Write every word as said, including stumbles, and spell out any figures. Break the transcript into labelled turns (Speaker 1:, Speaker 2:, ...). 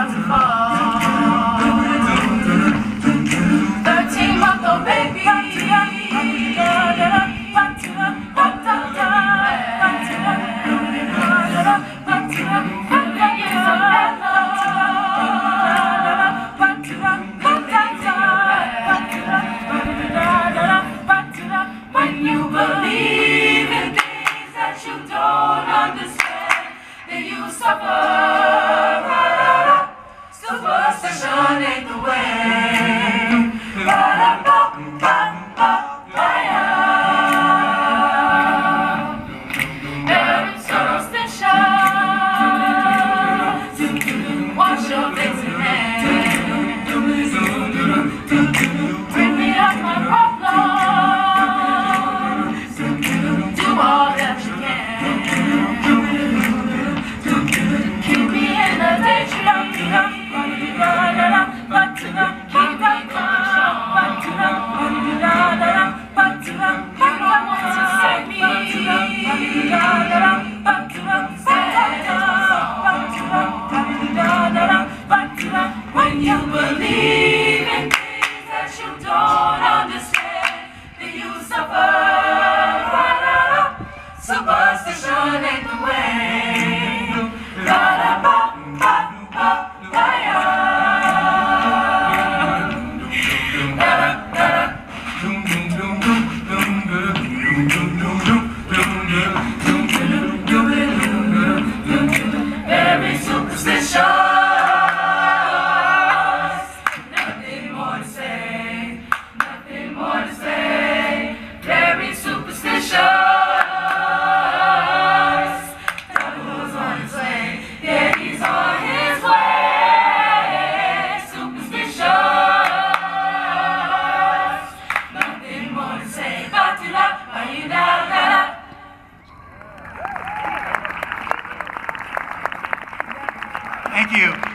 Speaker 1: about to fall. Thirteen-month-old baby. When you believe in things that you don't understand, then you suffer. Superstition ain't the way. Every superstition, wash your face in hand. Bring me up my problems. Do all that you can. Keep me in the daydream. Keep me going strong. You don't want to save me. When you believe in things that you don't understand, then you suffer. Superstition ain't the way. Every superstition, nothing more to say, nothing more to say. Very superstitious, devil's on his way, yeah, he's on his way. Superstitious, nothing more to say. Ba-ti-la, ba-yi-da-da-da.
Speaker 2: Thank you.